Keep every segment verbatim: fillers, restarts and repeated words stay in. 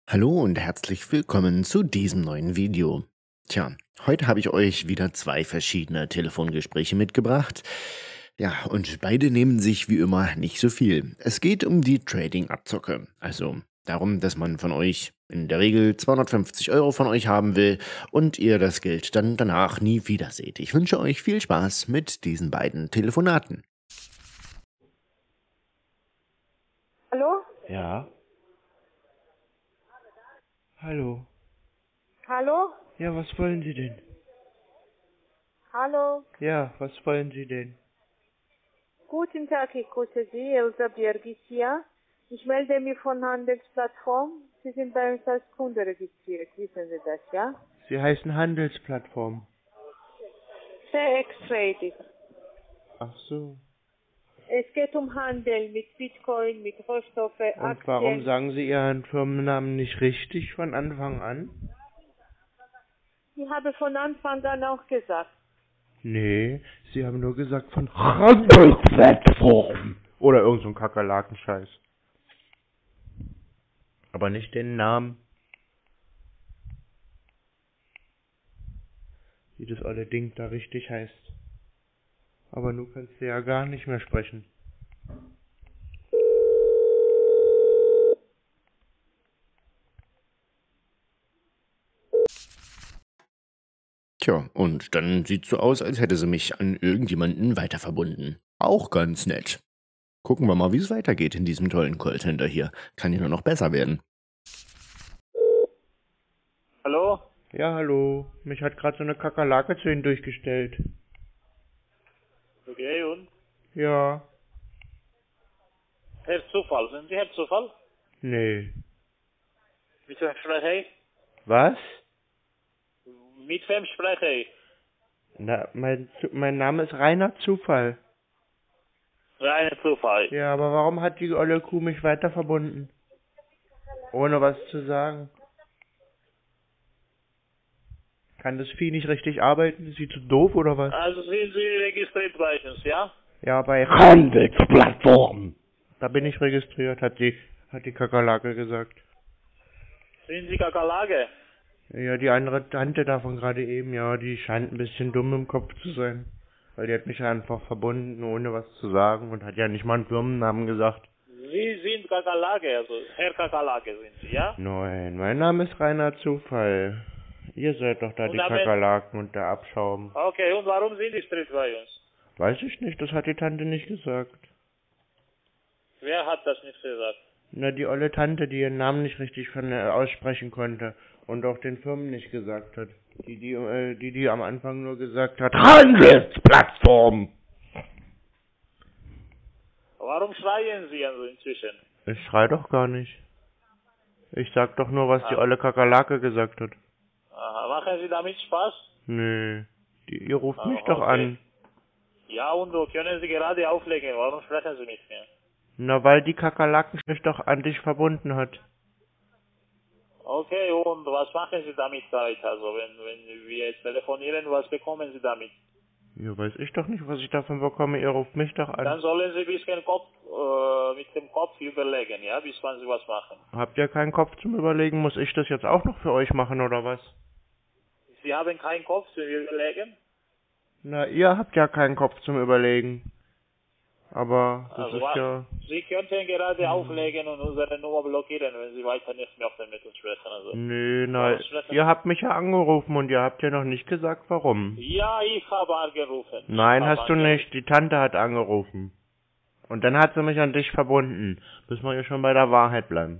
Hallo und herzlich willkommen zu diesem neuen Video. Tja, heute habe ich euch wieder zwei verschiedene Telefongespräche mitgebracht. Ja, und beide nehmen sich wie immer nicht so viel. Es geht um die Trading-Abzocke, also darum, dass man von euch in der Regel zweihundertfünfzig Euro von euch haben will und ihr das Geld dann danach nie wieder seht. Ich wünsche euch viel Spaß mit diesen beiden Telefonaten. Hallo? Ja. Hallo. Hallo? Ja, was wollen Sie denn? Hallo? Ja, was wollen Sie denn? Guten Tag, ich grüße Sie, Elsa Birgit hier. Ich melde mich von Handelsplattform. Sie sind bei uns als Kunde registriert, wissen Sie das, ja? Sie heißen Handelsplattform. C X Trading. Ach so. Es geht um Handel mit Bitcoin, mit Rohstoffe, Und Aktien. warum sagen Sie Ihren Firmennamen nicht richtig von Anfang an? Ich habe von Anfang an auch gesagt. Nee, Sie haben nur gesagt von Handelsplattform. Oder irgend so ein Kakerlakenscheiß. Aber nicht den Namen. Wie das alle Ding da richtig heißt. Aber nun kannst du ja gar nicht mehr sprechen. Tja, und dann sieht's so aus, als hätte sie mich an irgendjemanden weiter verbunden. Auch ganz nett. Gucken wir mal, wie es weitergeht in diesem tollen Callcenter hier. Kann ja nur noch besser werden. Hallo? Ja, hallo. Mich hat gerade so eine Kakerlake zu Ihnen durchgestellt. Okay, und? Ja. Herr Zufall, sind Sie Herr Zufall? Nee. Mit wem spreche ich? Was? Mit wem spreche ich? Na, mein, Zu- mein Name ist Rainer Zufall. Reiner Zufall. Ja, aber warum hat die olle Kuh mich weiter verbunden? Ohne was zu sagen. Kann das Vieh nicht richtig arbeiten? Ist sie zu doof oder was? Also sind Sie registriert bei uns, ja? Ja, bei Handelsplattform. Da bin ich registriert, hat die, hat die Kakerlake gesagt. Sind Sie Kakerlake? Ja, die andere Tante davon gerade eben, ja, die scheint ein bisschen dumm im Kopf zu sein. Weil die hat mich einfach verbunden, ohne was zu sagen und hat ja nicht mal einen Firmennamen gesagt. Sie sind Kakerlake, also Herr Kakerlake sind Sie, ja? Nein, mein Name ist Rainer Zufall. Ihr seid doch da Und die aber- Kakerlaken und der Abschaum. Okay, und warum sind Sie registriert bei uns? Weiß ich nicht, das hat die Tante nicht gesagt. Wer hat das nicht gesagt? Na, die olle Tante, die ihren Namen nicht richtig von, äh, aussprechen konnte und auch den Firmen nicht gesagt hat. Die, die, äh, die, die am Anfang nur gesagt hat, Handelsplattform! Warum schreien Sie also inzwischen? Ich schrei doch gar nicht. Ich sag doch nur, was die Ah. olle Kakerlake gesagt hat. Aha, machen Sie damit Spaß? Nee, die, ihr ruft Ah, mich doch okay. an. Ja, und so können Sie gerade auflegen, warum sprechen Sie nicht mehr? Na, weil die Kakerlaken mich doch an dich verbunden hat. Okay, und was machen Sie damit halt? Also wenn, wenn wir jetzt telefonieren, was bekommen Sie damit? Ja, weiß ich doch nicht, was ich davon bekomme. Ihr ruft mich doch Dann an. sollen Sie ein bisschen Kopf, äh, mit dem Kopf überlegen, ja, bis wann Sie was machen. Habt ihr keinen Kopf zum Überlegen? Muss ich das jetzt auch noch für euch machen, oder was? Sie haben keinen Kopf zum Überlegen? Na, ihr habt ja keinen Kopf zum Überlegen. Aber das Also, ist wa- ja... Sie könnten gerade auflegen und unsere Nummer blockieren, wenn Sie weiter nicht mehr mit uns sprechen. Also. Nö, na, Was sprechen- ihr habt mich ja angerufen und ihr habt ja noch nicht gesagt, warum. Ja, ich habe angerufen. Nein, Ich habe hast du angerufen. nicht. Die Tante hat angerufen. Und dann hat sie mich an dich verbunden. Müssen wir ja schon bei der Wahrheit bleiben.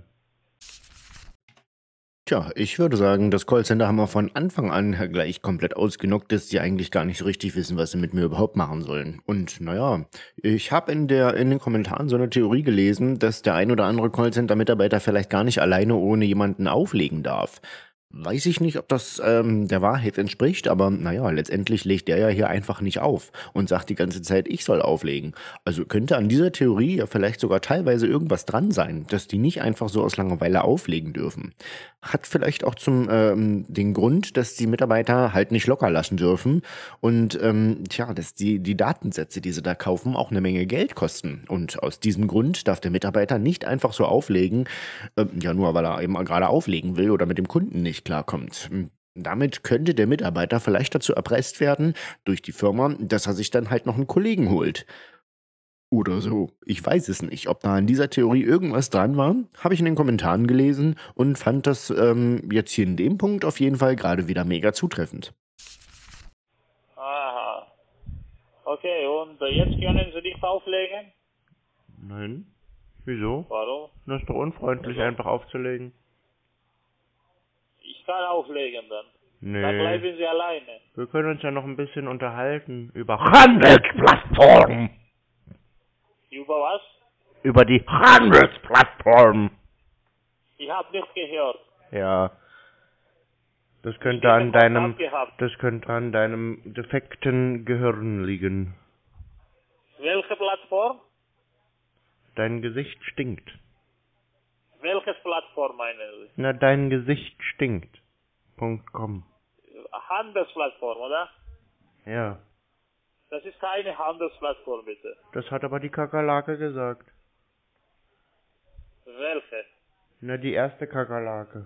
Tja, ich würde sagen, das Callcenter haben wir von Anfang an gleich komplett ausgenockt, dass die eigentlich gar nicht so richtig wissen, was sie mit mir überhaupt machen sollen. Und naja, ich habe in der in den Kommentaren so eine Theorie gelesen, dass der ein oder andere Callcenter-Mitarbeiter vielleicht gar nicht alleine ohne jemanden auflegen darf. Weiß ich nicht, ob das ähm, der Wahrheit entspricht, aber naja, letztendlich legt der ja hier einfach nicht auf und sagt die ganze Zeit, ich soll auflegen. Also könnte an dieser Theorie ja vielleicht sogar teilweise irgendwas dran sein, dass die nicht einfach so aus Langeweile auflegen dürfen. Hat vielleicht auch zum ähm, den Grund, dass die Mitarbeiter halt nicht locker lassen dürfen und ähm, tja, dass die, die Datensätze, die sie da kaufen, auch eine Menge Geld kosten. Und aus diesem Grund darf der Mitarbeiter nicht einfach so auflegen, ähm, ja nur weil er eben gerade auflegen will oder mit dem Kunden nicht klarkommt. Damit könnte der Mitarbeiter vielleicht dazu erpresst werden durch die Firma, dass er sich dann halt noch einen Kollegen holt. Oder so. Ich weiß es nicht. Ob da an dieser Theorie irgendwas dran war, habe ich in den Kommentaren gelesen und fand das ähm, jetzt hier in dem Punkt auf jeden Fall gerade wieder mega zutreffend. Aha. Okay, und äh, jetzt können Sie nicht auflegen? Nein. Wieso? Warum? Das ist doch unfreundlich, einfach aufzulegen. Ich kann auflegen dann. Nee. Dann bleiben Sie alleine. Wir können uns ja noch ein bisschen unterhalten über Handelsplattform. Über was? Über die Handelsplattform. Ich habe nicht gehört. Ja. Das Ich könnte habe an den deinem, Kontakt gehabt. das könnte an deinem defekten Gehirn liegen. Welche Plattform? Dein Gesicht stinkt. Welches Plattform meinen Sie? Na, dein Gesicht stinkt. Punkt com. Handelsplattform, oder? Ja. Das ist keine Handelsplattform, bitte. Das hat aber die Kakerlake gesagt. Welche? Na, die erste Kakerlake.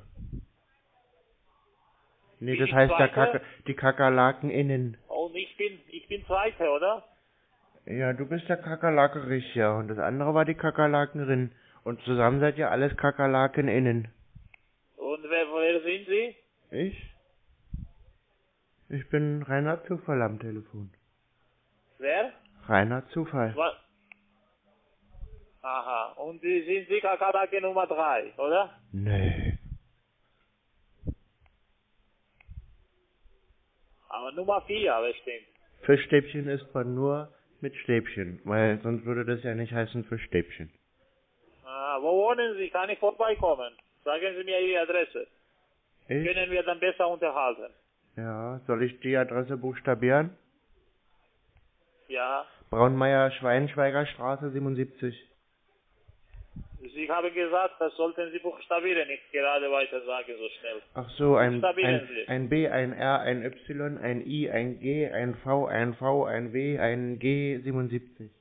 Nee, Wie das die heißt der zweite? Kaka die Kakerlaken innen. Und ich bin, ich bin Zweite, oder? Ja, du bist der Kakerlakerich, ja. Und das andere war die Kakerlakerin. Und zusammen seid ihr alles Kakerlaken innen. Und wer, wer sind Sie? Ich? Ich bin reiner Zufall am Telefon. Wer? Reiner Zufall. Was? Aha. Und Sie sind Sie Kakerlake Nummer drei, oder? Nee. Aber Nummer vier, bestimmt. Fischstäbchen isst man nur mit Stäbchen, weil sonst würde das ja nicht heißen Fischstäbchen. Ah, wo wohnen Sie? Kann ich vorbeikommen? Sagen Sie mir Ihre Adresse. Ich? Können wir dann besser unterhalten? Ja, soll ich die Adresse buchstabieren? Ja. Braunmeier Schweinschweiger Straße siebenundsiebzig. Sie haben gesagt, das sollten Sie buchstabieren, nicht gerade weiter sagen so schnell. Ach so, ein, Buchstabieren ein, Sie. ein B, ein R, ein Y, ein I, ein G, ein V, ein V, ein W, ein G siebenundsiebzig.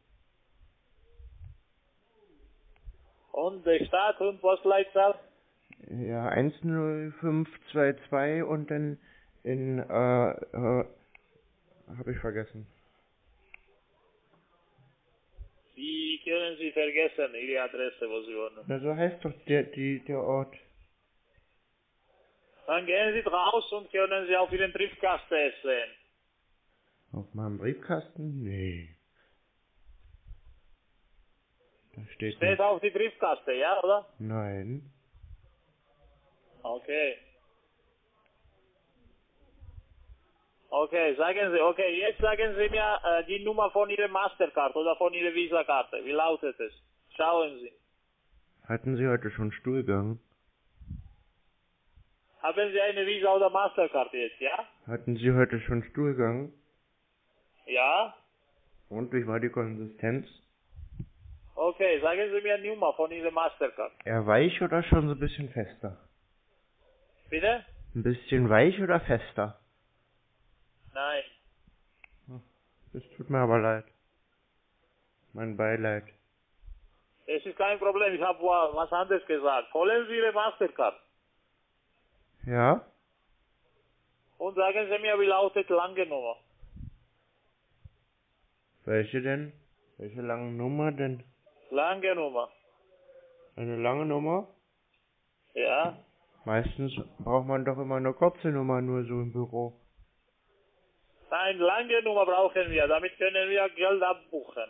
Und der Stadt und Postleitzahl? Ja, eins null fünf zwei zwei und dann in, äh, äh, hab ich vergessen. Wie können Sie vergessen, Ihre Adresse, wo Sie wohnen? Na, so heißt doch der, die, der Ort. Dann gehen Sie raus und können Sie auf Ihren Briefkasten es sehen. Auf meinem Briefkasten? Nee. Da steht Steht nicht. auf die Briefkasten, ja, oder? Nein. Okay. Okay, sagen Sie, okay, jetzt sagen Sie mir äh, die Nummer von Ihrer Mastercard oder von Ihrer Visa-Karte. Wie lautet es? Schauen Sie. Hatten Sie heute schon Stuhlgang? Haben Sie eine Visa oder Mastercard jetzt, ja? Hatten Sie heute schon Stuhlgang? Ja? Und wie war die Konsistenz? Okay, sagen Sie mir die Nummer von Ihrer Mastercard. Eher weich oder schon so ein bisschen fester? Bitte? Ein bisschen weich oder fester? Nein. Das tut mir aber leid. Mein Beileid. Es ist kein Problem, ich habe was anderes gesagt. Holen Sie Ihre Mastercard Ja? und sagen Sie mir, wie lautet lange Nummer. Welche denn? Welche lange Nummer denn? Lange Nummer. Eine lange Nummer? Ja? Meistens braucht man doch immer eine kurze Nummer nur so im Büro. Nein, lange Nummer brauchen wir, damit können wir Geld abbuchen.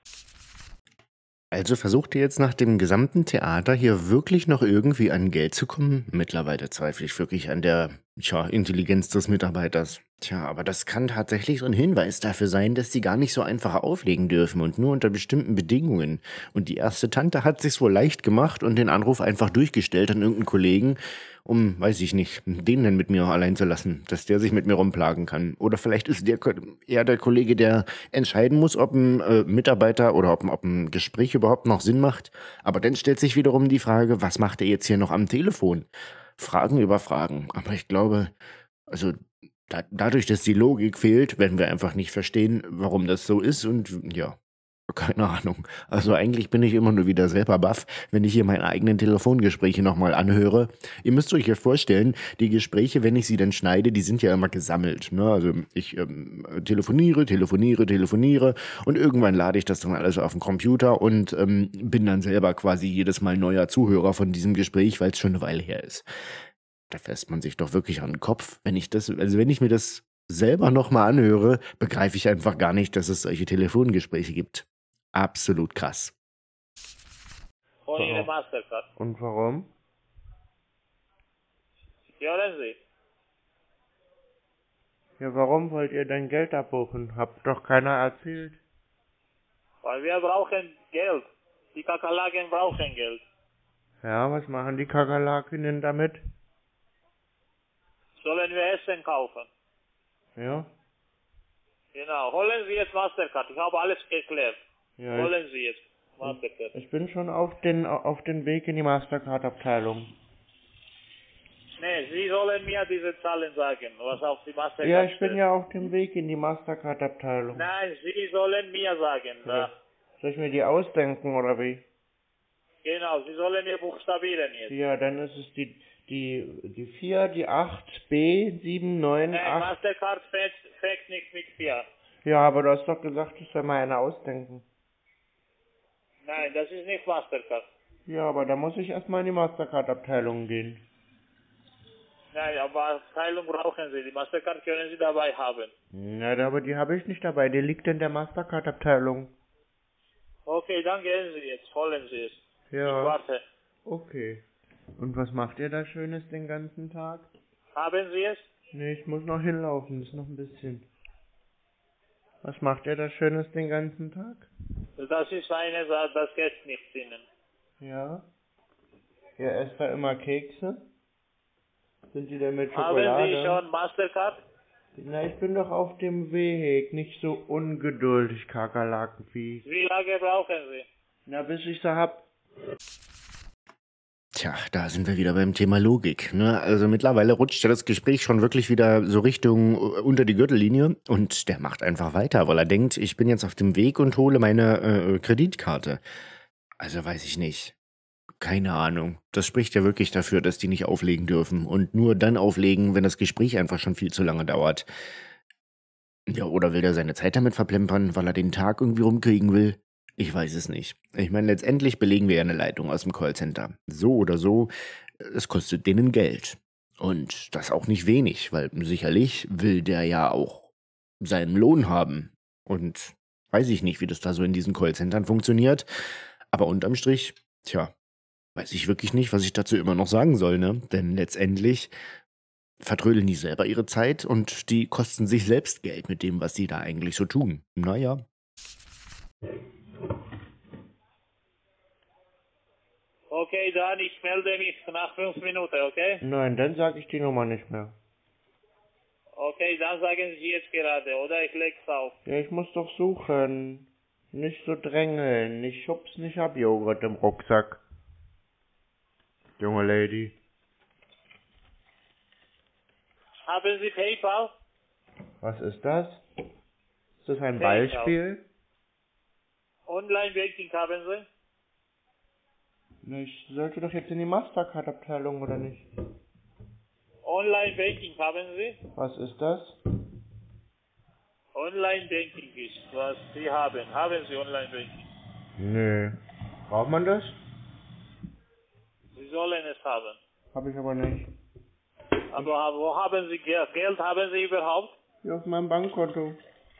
Also versucht ihr jetzt nach dem gesamten Theater hier wirklich noch irgendwie an Geld zu kommen? Mittlerweile zweifle ich wirklich an der tja, Intelligenz des Mitarbeiters. Tja, aber das kann tatsächlich so ein Hinweis dafür sein, dass die gar nicht so einfach auflegen dürfen und nur unter bestimmten Bedingungen. Und die erste Tante hat sich's wohl leicht gemacht und den Anruf einfach durchgestellt an irgendeinen Kollegen, um, weiß ich nicht, den dann mit mir allein zu lassen, dass der sich mit mir rumplagen kann. Oder vielleicht ist der Ko- eher der Kollege, der entscheiden muss, ob ein äh, Mitarbeiter oder ob, ein- ob ein Gespräch überhaupt noch Sinn macht. Aber dann stellt sich wiederum die Frage, was macht er jetzt hier noch am Telefon? Fragen über Fragen. Aber ich glaube, also da, dadurch, dass die Logik fehlt, werden wir einfach nicht verstehen, warum das so ist und ja, keine Ahnung. Also eigentlich bin ich immer nur wieder selber baff, wenn ich hier meine eigenen Telefongespräche nochmal anhöre. Ihr müsst euch ja vorstellen, die Gespräche, wenn ich sie dann schneide, die sind ja immer gesammelt. Ne? Also ich ähm, telefoniere, telefoniere, telefoniere und irgendwann lade ich das dann alles auf den Computer und ähm, bin dann selber quasi jedes Mal neuer Zuhörer von diesem Gespräch, weil es schon eine Weile her ist. Da fässt man sich doch wirklich an den Kopf. Wenn ich das, also wenn ich mir das selber nochmal anhöre, begreife ich einfach gar nicht, dass es solche Telefongespräche gibt. Absolut krass. Von Ihrer Warum? Mastercard. Und warum? Hören Sie? Ja, warum wollt ihr dein Geld abbuchen? Habt doch keiner erzählt. Weil wir brauchen Geld. Die Kakerlaken brauchen Geld. Ja, was machen die Kakerlaken damit? Sollen wir Essen kaufen? Ja? Genau. Holen Sie jetzt Mastercard. Ich habe alles geklärt. Ja, Holen Sie jetzt Mastercard. ich, ich bin schon auf den, auf den Weg in die Mastercard-Abteilung. Nee, Sie sollen mir diese Zahlen sagen, was auf die Mastercard Ja, ich bin steht. ja auf dem Weg in die Mastercard-Abteilung. Nein, Sie sollen mir sagen. Da. Ja. Soll ich mir die ausdenken, oder wie? Genau, Sie sollen mir buchstabieren jetzt. Ja, dann ist es die, die, die vier, die acht, B, sieben, neun, Nein, acht. Mastercard fängt, fängt nicht mit vier. Ja, aber du hast doch gesagt, ich soll mal eine ausdenken. Nein, das ist nicht Mastercard. Ja, aber da muss ich erstmal in die Mastercard-Abteilung gehen. Nein, aber Abteilung brauchen Sie. Die Mastercard können Sie dabei haben. Na, aber die habe ich nicht dabei, die liegt in der Mastercard-Abteilung. Okay, dann gehen Sie jetzt. Holen Sie es. Ich Ja, warte. okay. Und was macht ihr da Schönes den ganzen Tag? Haben Sie es? Nee, ich muss noch hinlaufen, ist noch ein bisschen. Was macht ihr da Schönes den ganzen Tag? Das ist eine Sache, das geht nicht Ihnen. Ja. Ihr esst da immer Kekse? Sind die denn mit Haben Schokolade? Sie schon Mastercard? Na, ich bin doch auf dem Weg, nicht so ungeduldig, Kakerlakenvieh. Wie lange brauchen Sie? Na, bis ich sie hab. Tja, da sind wir wieder beim Thema Logik. Ne? Also mittlerweile rutscht ja das Gespräch schon wirklich wieder so Richtung äh, unter die Gürtellinie und der macht einfach weiter, weil er denkt, ich bin jetzt auf dem Weg und hole meine äh, Kreditkarte. Also weiß ich nicht. Keine Ahnung. Das spricht ja wirklich dafür, dass die nicht auflegen dürfen und nur dann auflegen, wenn das Gespräch einfach schon viel zu lange dauert. Ja, oder will der seine Zeit damit verplempern, weil er den Tag irgendwie rumkriegen will? Ich weiß es nicht. Ich meine, letztendlich belegen wir ja eine Leitung aus dem Callcenter. So oder so, es kostet denen Geld. Und das auch nicht wenig, weil sicherlich will der ja auch seinen Lohn haben. Und weiß ich nicht, wie das da so in diesen Callcentern funktioniert. Aber unterm Strich, tja, weiß ich wirklich nicht, was ich dazu immer noch sagen soll, ne? Denn letztendlich vertrödeln die selber ihre Zeit und die kosten sich selbst Geld mit dem, was sie da eigentlich so tun. Naja. Okay, dann ich melde mich nach fünf Minuten, okay? Nein, dann sage ich die Nummer nicht mehr. Okay, dann sagen Sie jetzt gerade, oder ich leg's auf. Ja, ich muss doch suchen. Nicht so drängeln. Ich schub's nicht ab, Joghurt im Rucksack. Junge Lady. Haben Sie PayPal? Was ist das? Ist das ein PayPal. Beispiel? Online-Banking haben Sie? Na, ich sollte doch jetzt in die Mastercard-Abteilung, oder nicht? Online-Banking haben Sie? Was ist das? Online-Banking ist, was Sie haben. Haben Sie Online-Banking? Nö. Braucht man das? Sie sollen es haben. Hab ich aber nicht. Aber wo haben Sie Geld? Geld haben Sie überhaupt? Hier auf meinem Bankkonto.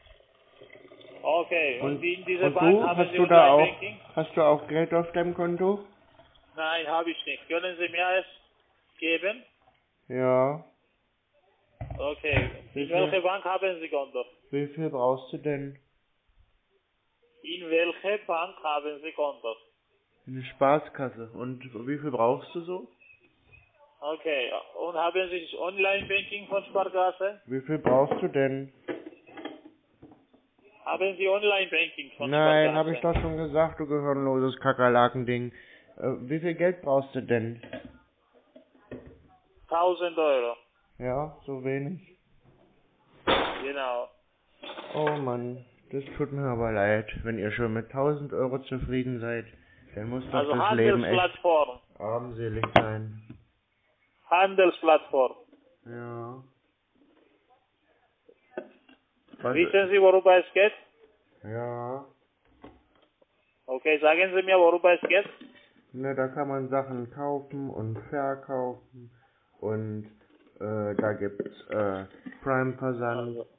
Okay, und, Und, in dieser und Bank du? haben Hast Sie du da auch, Online-Banking? hast du auch Geld auf deinem Konto? Nein, habe ich nicht. Können Sie mir es geben? Ja. Okay. In welche Bank haben Sie Konto? Wie viel brauchst du denn? In welche Bank haben Sie Konto? Eine Spaßkasse. Und wie viel brauchst du so? Okay. Und haben Sie Online-Banking von Sparkasse? Wie viel brauchst du denn? Haben Sie Online-Banking von Nein, Sparkasse? habe ich doch schon gesagt, du gehirnloses Kakerlakending. Äh, wie viel Geld brauchst du denn? tausend Euro. Ja, so wenig. Genau. Oh Mann, das tut mir aber leid. Wenn ihr schon mit tausend Euro zufrieden seid, dann muss doch Also das Leben echt Handelsplattform. armselig sein. Handelsplattform. Ja. Was? Wissen Sie, worüber es geht? Ja. Okay, sagen Sie mir, worüber es geht? Ne, da kann man Sachen kaufen und verkaufen und äh, da gibt's äh, Prime-Versand Also,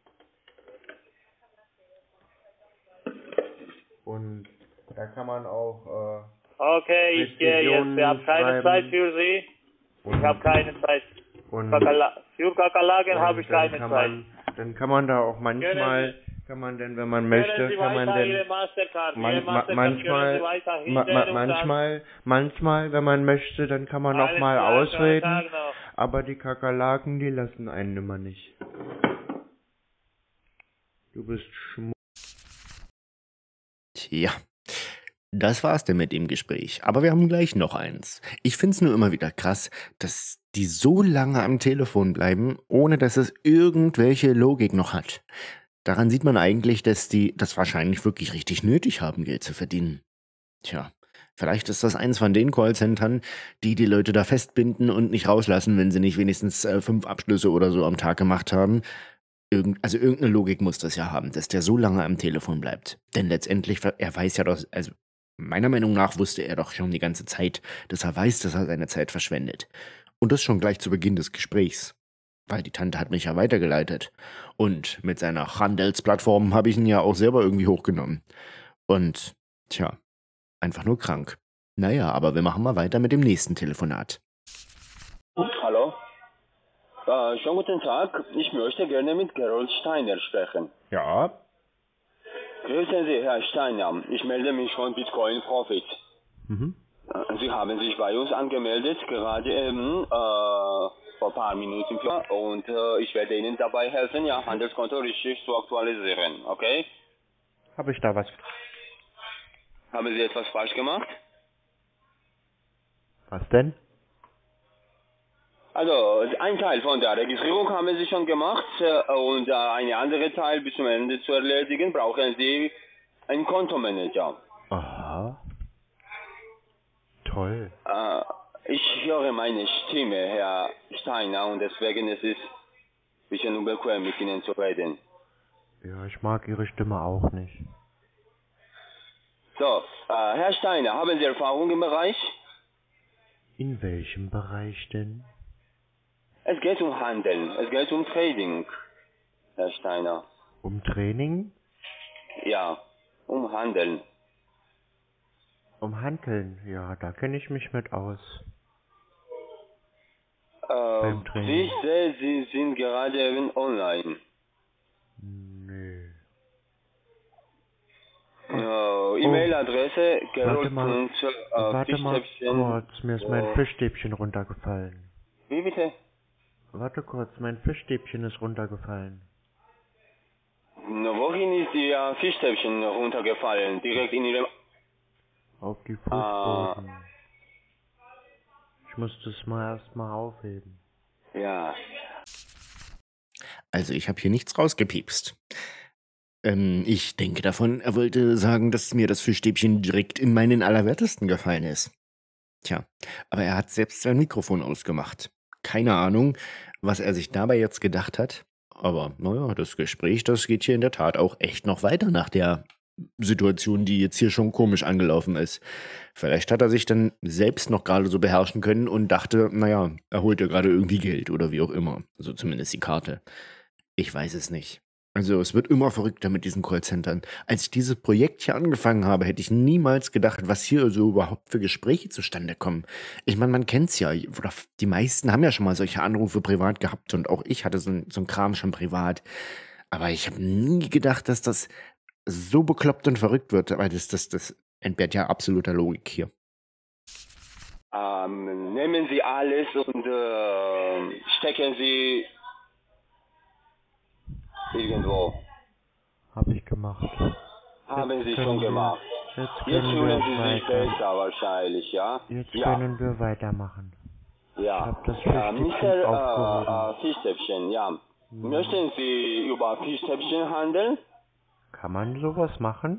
und da kann man auch okay, ich gehe jetzt. Ich habe keine Zeit für Sie. äh, Ich habe keine Zeit. und, Kakala für Kakerlaken habe ich und dann keine kann Zeit. man, dann kann man da auch manchmal, kann man denn, wenn man Können möchte, Sie kann man weiter denn Ihre Mastercard, Man, Ihre ma, Mastercard manchmal, können Sie weiter ma, hinten ma, und dann... manchmal, manchmal, wenn man möchte, dann kann man auch Alles mal klar, schönen ausreden, Tag noch. aber die Kakerlaken, die lassen einen immer nicht. Du bist schmu... Tja, das war's denn mit dem Gespräch. Aber wir haben gleich noch eins. Ich find's nur immer wieder krass, dass die so lange am Telefon bleiben, ohne dass es irgendwelche Logik noch hat. Daran sieht man eigentlich, dass die das wahrscheinlich wirklich richtig nötig haben, Geld zu verdienen. Tja, vielleicht ist das eins von den Callcentern, die die Leute da festbinden und nicht rauslassen, wenn sie nicht wenigstens äh, fünf Abschlüsse oder so am Tag gemacht haben. Irgend, also irgendeine Logik muss das ja haben, dass der so lange am Telefon bleibt. Denn letztendlich, ver- er weiß ja doch, also meiner Meinung nach wusste er doch schon die ganze Zeit, dass er weiß, dass er seine Zeit verschwendet. Und das schon gleich zu Beginn des Gesprächs. Weil die Tante hat mich ja weitergeleitet. Und mit seiner Handelsplattform habe ich ihn ja auch selber irgendwie hochgenommen. Und, tja, einfach nur krank. Naja, aber wir machen mal weiter mit dem nächsten Telefonat. Hallo? Äh, schönen guten Tag. Ich möchte gerne mit Gerold Steiner sprechen. Ja, Grüßen Sie, Herr Steiner. Ich melde mich von Bitcoin Profit. mhm. Äh, Sie haben sich bei uns angemeldet, gerade eben äh, vor ein paar Minuten. Und äh, ich werde Ihnen dabei helfen, Ihr Handelskonto richtig zu aktualisieren. Okay? Habe ich da was? Haben Sie etwas falsch gemacht? Was denn? Also, ein Teil von der Registrierung haben Sie schon gemacht äh, und äh, ein anderer Teil bis zum Ende zu erledigen, brauchen Sie einen Kontomanager. Aha. Toll. Äh, ich höre meine Stimme, Herr Steiner, und deswegen ist es ein bisschen unbequem, mit Ihnen zu reden. Ja, ich mag Ihre Stimme auch nicht. So, äh, Herr Steiner, haben Sie Erfahrung im Bereich? In welchem Bereich denn? Es geht um Handeln, es geht um Trading, Herr Steiner. Um Training? Ja, um Handeln. Um Handeln? Ja, da kenne ich mich mit aus. Äh, Beim Training. ich sehe, Sie sind gerade eben online. Nö. Äh, E-Mail-Adresse Warte mal, gerold. warte mal kurz, mir ist mein Fischstäbchen runtergefallen. Wie bitte? Warte kurz, mein Fischstäbchen ist runtergefallen. Na, wohin ist Ihr Fischstäbchen runtergefallen? Direkt in Ihrem... Auf die Fußboden. Ich muss das mal erstmal aufheben. Ja. Also ich habe hier nichts rausgepiepst. Ähm, ich denke davon, er wollte sagen, dass mir das Fischstäbchen direkt in meinen Allerwertesten gefallen ist. Tja, aber er hat selbst sein Mikrofon ausgemacht. Keine Ahnung, was er sich dabei jetzt gedacht hat. Aber naja, das Gespräch, das geht hier in der Tat auch echt noch weiter nach der Situation, die jetzt hier schon komisch angelaufen ist. Vielleicht hat er sich dann selbst noch gerade so beherrschen können und dachte, naja, er holt ja gerade irgendwie Geld oder wie auch immer. Also zumindest die Karte. Ich weiß es nicht. Also es wird immer verrückter mit diesen Callcentern. Als ich dieses Projekt hier angefangen habe, hätte ich niemals gedacht, was hier so überhaupt für Gespräche zustande kommen. Ich meine, man kennt's ja, oder die meisten haben ja schon mal solche Anrufe privat gehabt und auch ich hatte so, ein, so einen Kram schon privat. Aber ich habe nie gedacht, dass das so bekloppt und verrückt wird, weil das, das, das entbehrt ja absoluter Logik hier. Ähm, nehmen Sie alles und äh, stecken Sie irgendwo. Hab ich gemacht. Haben Jetzt Sie können schon wir- gemacht. Jetzt Jetzt können fühlen Sie wir sich weiter. besser wahrscheinlich, ja? Jetzt Ja. können wir weitermachen. Ja. Ich hab das Äh, Fischstäbchen Mister aufgehoben. äh, äh, Fischstäbchen, ja. Möchten Sie über Fischstäbchen handeln? Kann man sowas machen?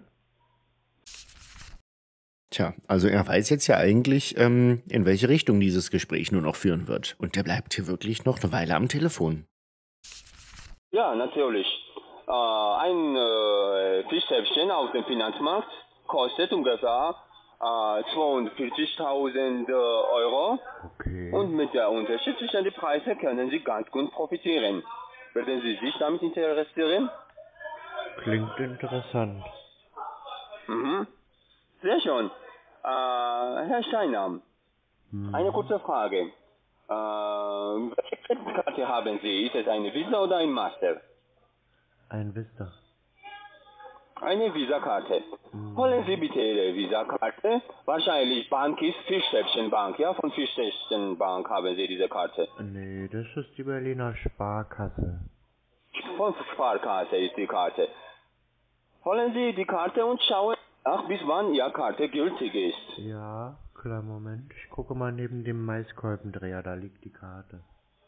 Tja, also er weiß jetzt ja eigentlich, ähm, in welche Richtung dieses Gespräch nur noch führen wird. Und der bleibt hier wirklich noch eine Weile am Telefon. Ja, natürlich. Äh, ein äh, Fischstäbchen auf dem Finanzmarkt kostet ungefähr äh, zweiundvierzigtausend äh, Euro. Okay. Und mit der Unterschied zwischen den Preisen können Sie ganz gut profitieren. Werden Sie sich damit interessieren? Klingt interessant. Mhm. Sehr schön. Äh, Herr Steiner, Hm. eine kurze Frage. Äh, welche Kreditkarte haben Sie? Ist es eine Visa oder ein Master? Ein Vista. Eine Visa-Karte. Holen Sie bitte Ihre Visa-Karte. Wahrscheinlich Bank ist Fischstäbchen Bank, ja? Von Fischstäbchen Bank haben Sie diese Karte. Nee, das ist die Berliner Sparkasse. Von Sparkasse ist die Karte. Holen Sie die Karte und schauen nach, bis wann Ihre Karte gültig ist. Ja, klar, Moment. Ich gucke mal neben dem Maiskolbendreher, da liegt die Karte.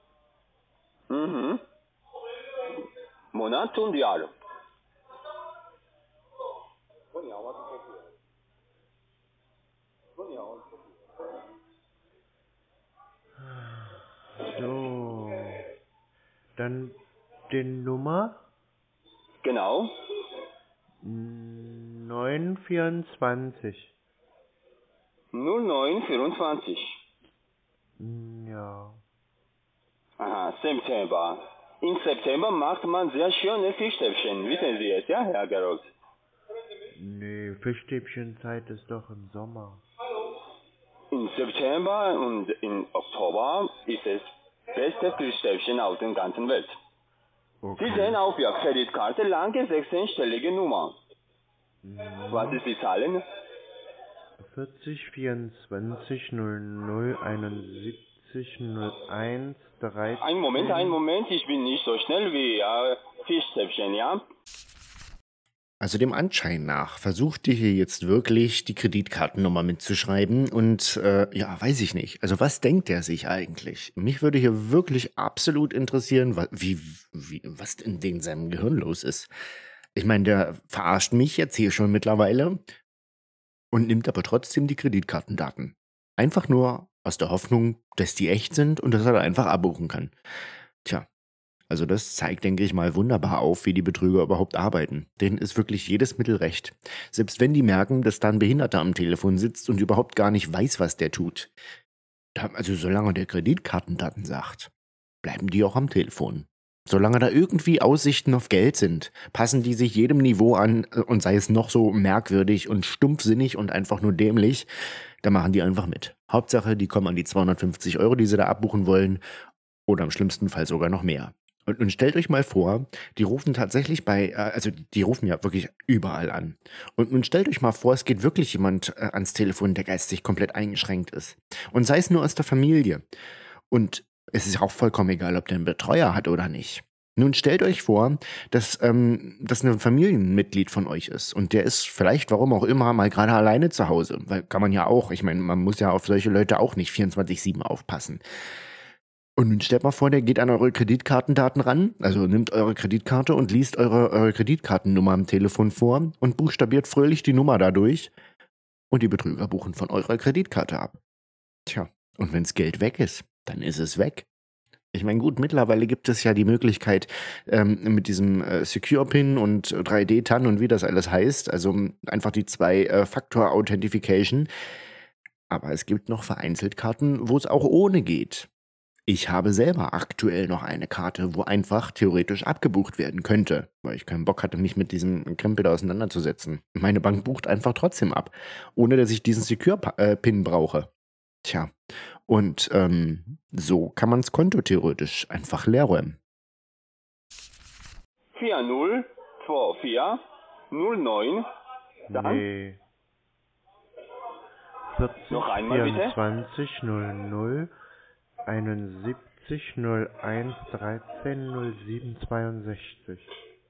Mhm. Monat und Jahr. So. Dann die Nummer Genau. neun vierundzwanzig. null neun vierundzwanzig. Ja. Aha, September. Im September macht man sehr schöne Fischstäbchen. Wissen Sie es, ja, Herr Gerold? Nee, Fischstäbchenzeit ist doch im Sommer. Im September und im Oktober ist es beste Fischstäbchen auf der ganzen Welt. Sie sehen auf Ihrer Kreditkarte lange sechzehnstellige Nummer. Was ist die Zahlen? vierzig vierundzwanzig null null einundsiebzig null eins dreizehn. Einen Moment, einen Moment, ich bin nicht so schnell wie Ihr Fischstäbchen, ja? Also dem Anschein nach versucht ihr hier jetzt wirklich die Kreditkartennummer mitzuschreiben und äh, ja, weiß ich nicht. Also was denkt er sich eigentlich? Mich würde hier wirklich absolut interessieren, wa- wie, wie, was in den seinem Gehirn los ist. Ich meine, der verarscht mich jetzt hier schon mittlerweile und nimmt aber trotzdem die Kreditkartendaten. Einfach nur aus der Hoffnung, dass die echt sind und dass er da einfach abbuchen kann. Tja. Also das zeigt, denke ich mal, wunderbar auf, wie die Betrüger überhaupt arbeiten. Denen ist wirklich jedes Mittel recht. Selbst wenn die merken, dass da ein Behinderter am Telefon sitzt und überhaupt gar nicht weiß, was der tut. Da, also solange der Kreditkartendaten sagt, bleiben die auch am Telefon. Solange da irgendwie Aussichten auf Geld sind, passen die sich jedem Niveau an äh, und sei es noch so merkwürdig und stumpfsinnig und einfach nur dämlich, da machen die einfach mit. Hauptsache, die kommen an die zweihundertfünfzig Euro, die sie da abbuchen wollen, oder im schlimmsten Fall sogar noch mehr. Und, und stellt euch mal vor, die rufen tatsächlich bei, äh, also die rufen ja wirklich überall an. Und nun stellt euch mal vor, es geht wirklich jemand äh, ans Telefon, der geistig komplett eingeschränkt ist. Und sei es nur aus der Familie. Und es ist auch vollkommen egal, ob der einen Betreuer hat oder nicht. Nun stellt euch vor, dass ähm, das ein Familienmitglied von euch ist. Und der ist vielleicht, warum auch immer, mal gerade alleine zu Hause. Weil kann man ja auch, ich meine, man muss ja auf solche Leute auch nicht vierundzwanzig sieben aufpassen. Und nun stellt mal vor, der geht an eure Kreditkartendaten ran, also nimmt eure Kreditkarte und liest eure, eure Kreditkartennummer am Telefon vor und buchstabiert fröhlich die Nummer dadurch und die Betrüger buchen von eurer Kreditkarte ab. Tja, und wenns Geld weg ist, dann ist es weg. Ich meine, gut, mittlerweile gibt es ja die Möglichkeit ähm, mit diesem äh, Secure-Pin und drei D-T A N und wie das alles heißt, also einfach die Zwei-Faktor-Authentification. Aber es gibt noch vereinzelt Karten, wo es auch ohne geht. Ich habe selber aktuell noch eine Karte, wo einfach theoretisch abgebucht werden könnte, weil ich keinen Bock hatte, mich mit diesem Krempel da auseinanderzusetzen. Meine Bank bucht einfach trotzdem ab, ohne dass ich diesen Secure-Pin brauche. Tja, und ähm, so kann man das Konto theoretisch einfach leerräumen. vier null zwei vier null neun. Dann Nee. vierzig, Noch einmal bitte. vierundzwanzig, null null, einundsiebzig, null eins, dreizehn, null sieben, zweiundsechzig.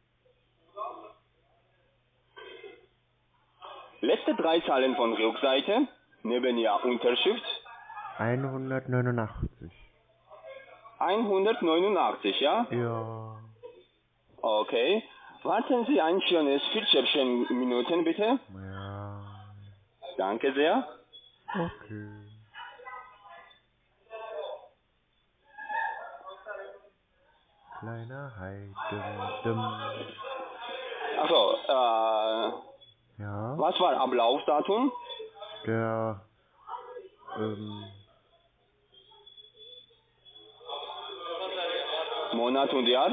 letzte drei Zahlen von Rückseite, neben Ihrer Unterschrift, hundertneunundachtzig. hundertneunundachtzig, ja? Ja. Okay. Warten Sie ein schönes vierzehn Minuten bitte. Ja. Danke sehr. Okay. Kleiner Heidem. Achso, äh, Ja. was war Ablaufdatum? Der, ähm, Monat und Jahr?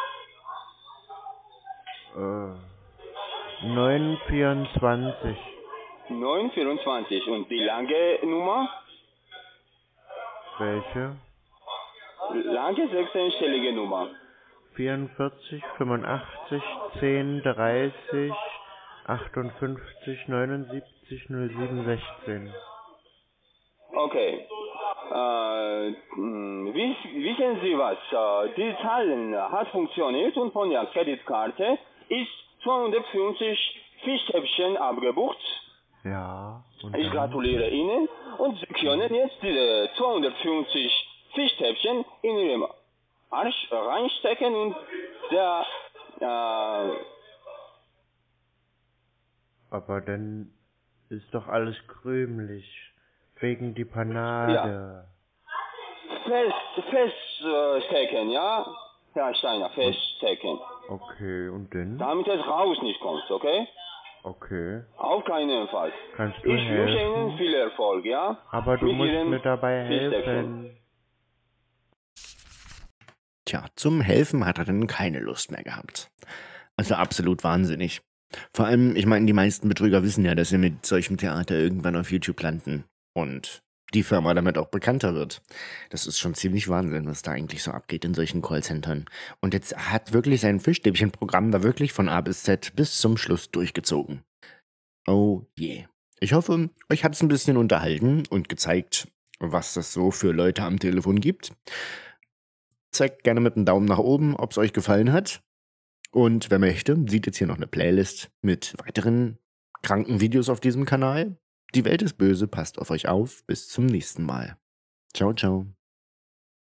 äh, neun vierundzwanzig. neun vierundzwanzig. Und die lange Nummer? Welche? Lange sechzehnstellige Nummer. vierundvierzig, fünfundachtzig, zehn, dreißig, achtundfünfzig, neunundsiebzig, null sieben, sechzehn. Okay. Äh, mh, wiss, wissen Sie was? Äh, die Zahlen hat funktioniert und von der Kreditkarte ist zweihundertfünfzig Fischstäbchen abgebucht. Ja. Und Ich dann? gratuliere Ihnen und Sie können jetzt diese zweihundertfünfzig Fischstäbchen in Ihrem Arsch reinstecken und der, äh, Aber dann ist doch alles krümelig. Wegen die Panade. fest, feststecken, ja? Herr Steiner, feststecken. Okay, und dann? Damit es raus nicht kommt, okay? Okay. Auf keinen Fall. Kannst du Ich wünsche helfen? Ihnen viel Erfolg, ja? Aber du Mit musst Ihrem mir dabei Fischstäbchen. helfen. Tja, zum Helfen hat er dann keine Lust mehr gehabt. Also absolut wahnsinnig. Vor allem, ich meine, die meisten Betrüger wissen ja, dass sie mit solchem Theater irgendwann auf YouTube landen und die Firma damit auch bekannter wird. Das ist schon ziemlich Wahnsinn, was da eigentlich so abgeht in solchen Callcentern. Und jetzt hat wirklich sein Fischstäbchen-Programm da wirklich von A bis Z bis zum Schluss durchgezogen. Oh je. Ich hoffe, euch hat es ein bisschen unterhalten und gezeigt, was das so für Leute am Telefon gibt. Zeigt gerne mit einem Daumen nach oben, ob es euch gefallen hat. Und wer möchte, sieht jetzt hier noch eine Playlist mit weiteren kranken Videos auf diesem Kanal. Die Welt ist böse, passt auf euch auf. Bis zum nächsten Mal. Ciao, ciao.